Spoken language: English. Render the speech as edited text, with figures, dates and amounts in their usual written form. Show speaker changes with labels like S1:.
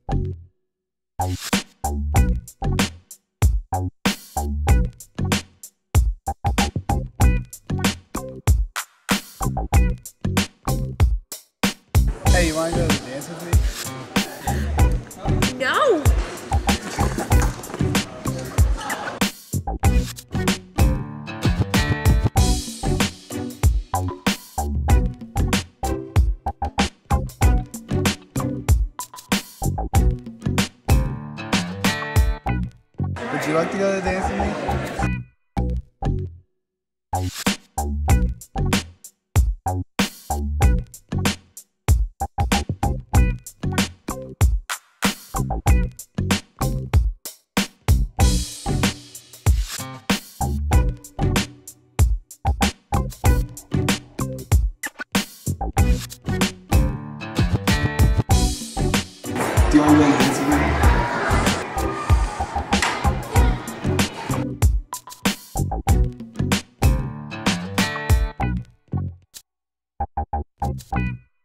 S1: Hey, you wanna go to the dance with me?
S2: No!
S1: Would you like to go to the dance with me? Do you want to go to the dance with me?